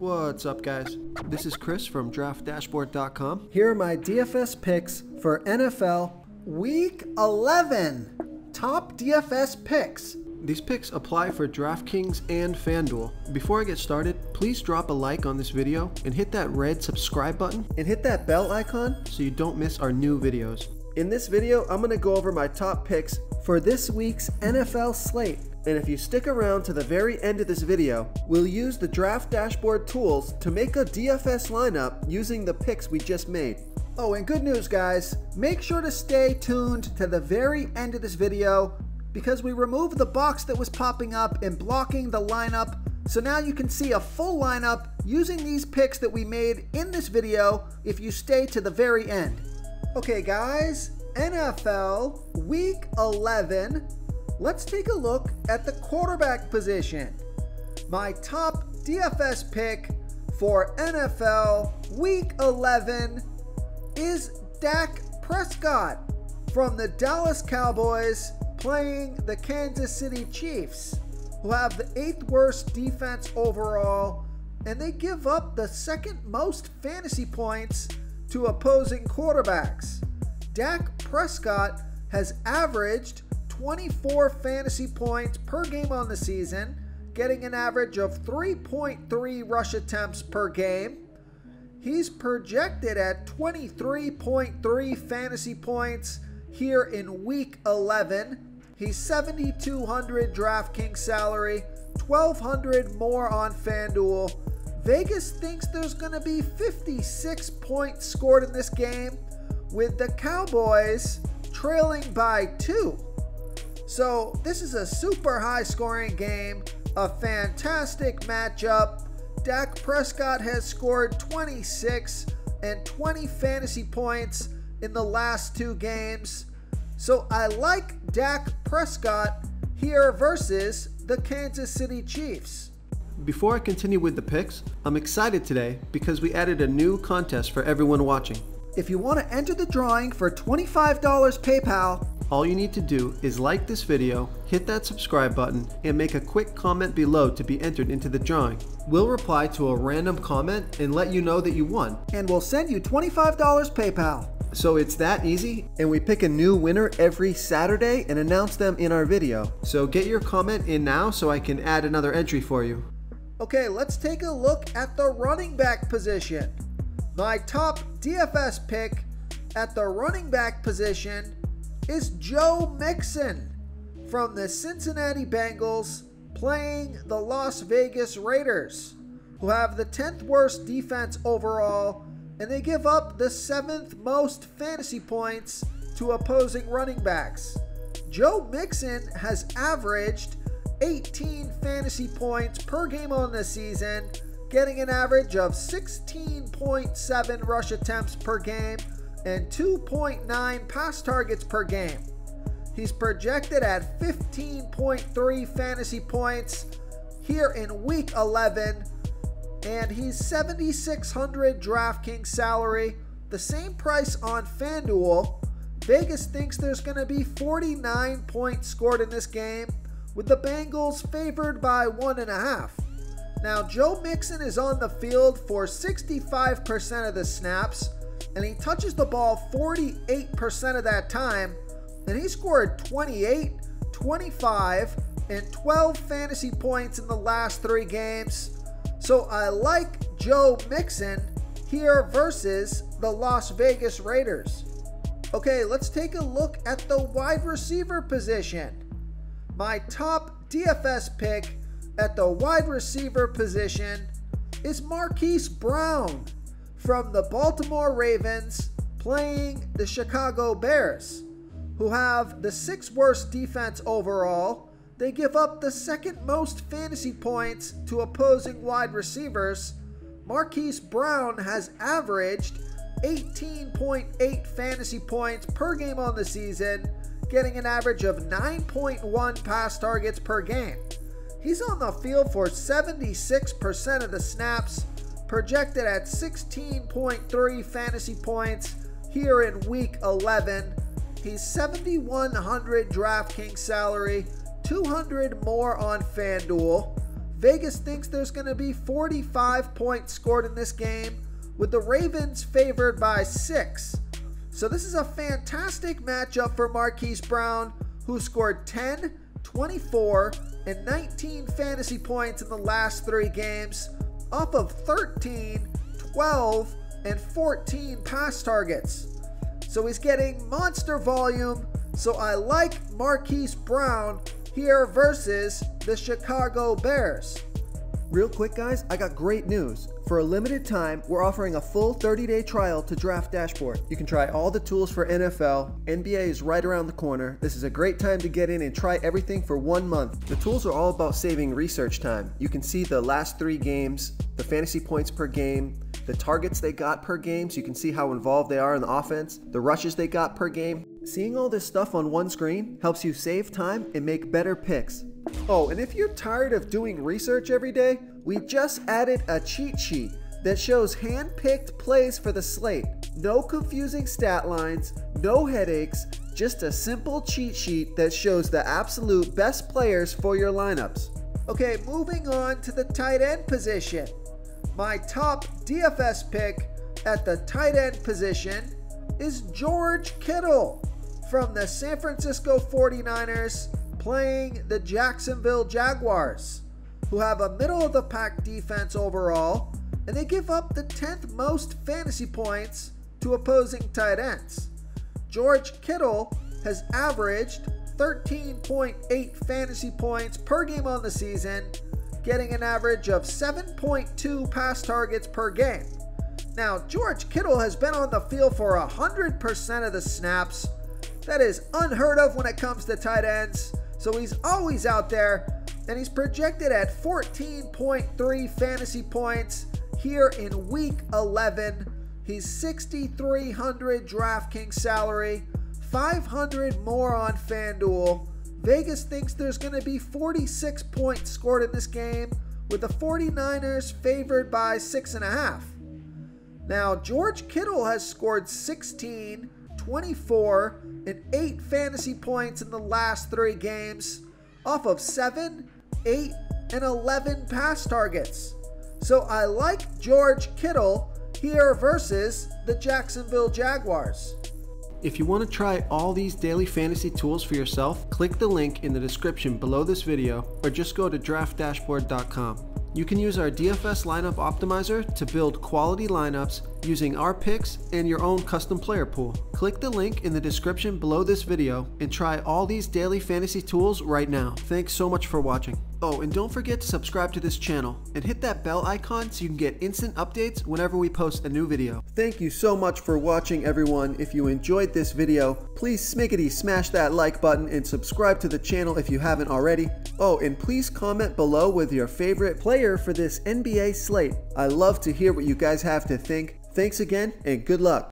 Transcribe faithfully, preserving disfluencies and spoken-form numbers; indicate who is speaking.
Speaker 1: What's up, guys? This is Chris from draft dashboard dot com.
Speaker 2: Here are my D F S picks for N F L Week eleven. Top D F S picks.
Speaker 1: These picks apply for DraftKings and FanDuel. Before I get started, please drop a like on this video and hit that red subscribe button
Speaker 2: And hit that bell icon
Speaker 1: so you don't miss our new videos.
Speaker 2: In this video, I'm going to go over my top picks for this week's N F L slate. And if you stick around to the very end of this video, we'll use the Draft Dashboard tools to make a D F S lineup using the picks we just made. Oh, and good news, guys. Make sure to stay tuned to the very end of this video because we removed the box that was popping up and blocking the lineup. So now you can see a full lineup using these picks that we made in this video if you stay to the very end. Okay, guys, N F L Week eleven. Let's take a look at the quarterback position. My top D F S pick for N F L Week eleven is Dak Prescott from the Dallas Cowboys playing the Kansas City Chiefs, who have the eighth worst defense overall, and they give up the second most fantasy points to opposing quarterbacks. Dak Prescott has averaged twenty-four fantasy points per game on the season, getting an average of three point three rush attempts per game. He's projected at twenty-three point three fantasy points here in Week eleven. He's seventy-two hundred DraftKings salary, twelve hundred more on FanDuel. Vegas thinks there's going to be fifty-six points scored in this game, with the Cowboys trailing by two. So this is a super high scoring game, a fantastic matchup. Dak Prescott has scored twenty-six and twenty fantasy points in the last two games. So I like Dak Prescott here versus the Kansas City Chiefs.
Speaker 1: Before I continue with the picks, I'm excited today because we added a new contest for everyone watching.
Speaker 2: If you want to enter the drawing for twenty-five dollars PayPal,
Speaker 1: all you need to do is like this video, hit that subscribe button, and make a quick comment below to be entered into the drawing. We'll reply to a random comment and let you know that you won.
Speaker 2: And we'll send you twenty-five dollars PayPal.
Speaker 1: So it's that easy, and we pick a new winner every Saturday and announce them in our video. So get your comment in now so I can add another entry for you.
Speaker 2: Okay, let's take a look at the running back position. My top D F S pick at the running back position is Joe Mixon from the Cincinnati Bengals playing the Las Vegas Raiders, who have the tenth worst defense overall, and they give up the seventh most fantasy points to opposing running backs. Joe Mixon has averaged eighteen fantasy points per game on the season, getting an average of sixteen point seven rush attempts per game and two point nine pass targets per game. He's projected at fifteen point three fantasy points here in Week eleven, and he's seventy-six hundred DraftKings salary, the same price on FanDuel. Vegas thinks there's going to be forty-nine points scored in this game, with the Bengals favored by one and a half. Now, Joe Mixon is on the field for sixty-five percent of the snaps, and he touches the ball forty-eight percent of that time, and he scored twenty-eight, twenty-five, and twelve fantasy points in the last three games. So I like Joe Mixon here versus the Las Vegas Raiders. Okay, let's take a look at the wide receiver position. My top D F S pick at the wide receiver position is Marquise Brown from the Baltimore Ravens playing the Chicago Bears, who have the sixth worst defense overall. They give up the second most fantasy points to opposing wide receivers. Marquise Brown has averaged eighteen point eight fantasy points per game on the season, getting an average of nine point one pass targets per game. He's on the field for seventy-six percent of the snaps, projected at sixteen point three fantasy points here in Week eleven. He's seventy-one hundred DraftKings salary, two hundred more on FanDuel. Vegas thinks there's going to be forty-five points scored in this game, with the Ravens favored by six. So this is a fantastic matchup for Marquise Brown, who scored ten, twenty-four, and nineteen fantasy points in the last three games, off of thirteen, twelve, and fourteen pass targets. So he's getting monster volume, so I like Marquise Brown here versus the Chicago Bears.
Speaker 1: Real quick guys, I got great news. For a limited time, we're offering a full thirty day trial to Draft Dashboard. You can try all the tools for N F L. N B A is right around the corner. This is a great time to get in and try everything for one month. The tools are all about saving research time. You can see the last three games, the fantasy points per game, the targets they got per game, so you can see how involved they are in the offense, the rushes they got per game. Seeing all this stuff on one screen helps you save time and make better picks. Oh, and if you're tired of doing research every day, we just added a cheat sheet that shows hand-picked plays for the slate. No confusing stat lines, no headaches, just a simple cheat sheet that shows the absolute best players for your lineups.
Speaker 2: Okay, moving on to the tight end position. My top D F S pick at the tight end position is George Kittle from the San Francisco forty-niners, playing the Jacksonville Jaguars, who have a middle-of-the-pack defense overall, and they give up the tenth most fantasy points to opposing tight ends. George Kittle has averaged thirteen point eight fantasy points per game on the season, getting an average of seven point two pass targets per game. Now, George Kittle has been on the field for one hundred percent of the snaps. That is unheard of when it comes to tight ends. So he's always out there, and he's projected at fourteen point three fantasy points here in week eleven. He's sixty-three hundred DraftKings salary, five hundred more on FanDuel. Vegas thinks there's going to be forty-six points scored in this game, with the forty-niners favored by six and a half. Now, George Kittle has scored sixteen, twenty-four, and eight fantasy points in the last three games, off of seven, eight, and eleven pass targets. So I like George Kittle here versus the Jacksonville Jaguars.
Speaker 1: If you want to try all these daily fantasy tools for yourself, click the link in the description below this video, or just go to draft dashboard dot com. You can use our D F S lineup optimizer to build quality lineups using our picks and your own custom player pool. Click the link in the description below this video and try all these daily fantasy tools right now. Thanks so much for watching. Oh, and don't forget to subscribe to this channel and hit that bell icon so you can get instant updates whenever we post a new video. Thank you so much for watching, everyone. If you enjoyed this video, please smiggity smash that like button and subscribe to the channel if you haven't already. Oh, and please comment below with your favorite player for this N B A slate. I love to hear what you guys have to think. Thanks again, and good luck.